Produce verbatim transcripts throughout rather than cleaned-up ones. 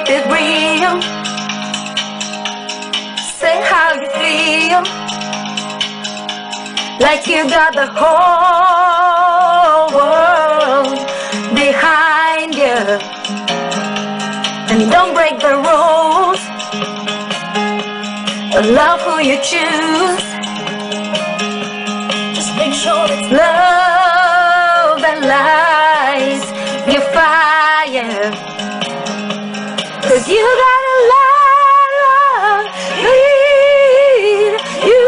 it real. Say how you feel, like you got the whole world behind you. And don't break the rules, love who you choose. Just make sure it's love that lights your fire. 'Cause you gotta love, lead you.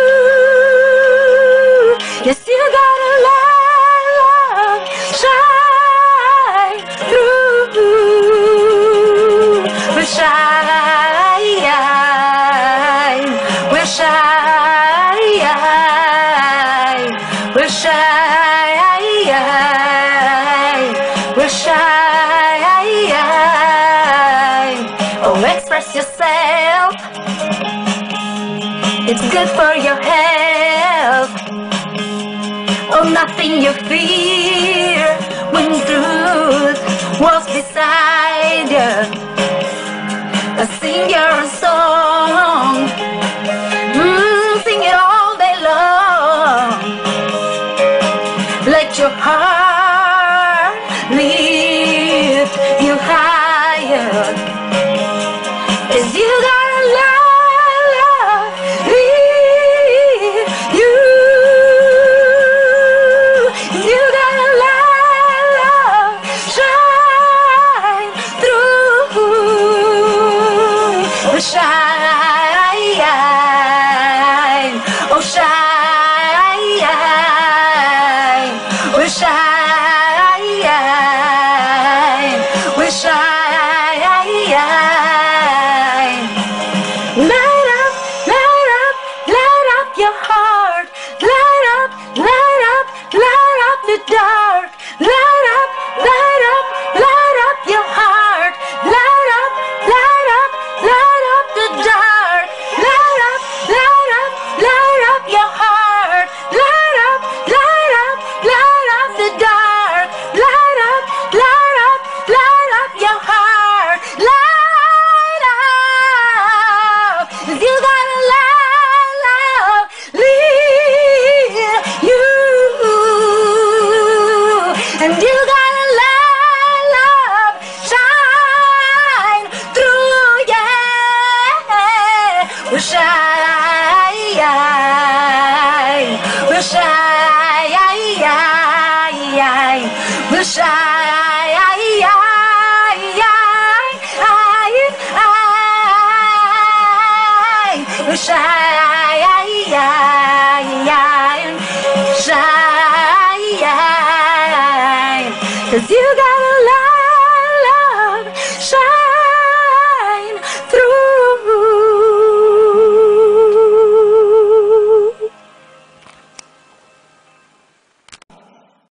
Yes, you gotta love, shine through. We'll shine, we'll shine, we'll shine, we'll shine. Oh, express yourself, it's good for your health. Oh, nothing you fear when truth walks beside you. Sing your song, mm, sing it all day long. Let your heart lift you higher. 'Cause you gotta love, lead you. You gotta love, shine through. Shine, oh shine, we shine, we shine. Light up, light up, light up your heart. Light up, light up, light up the dark. Light up, light up, light up your heart. Light up, light up, light up the dark. Light up, light up, light up your heart. Light up, light up, light up the dark. Light up, light up, light up your heart. Light up, 'cause you gotta light up, lead you. And you gotta light up, shine through, yeah. We'll shine, we'll shine, we'll shine, we'll shine, shine. 'Cause you got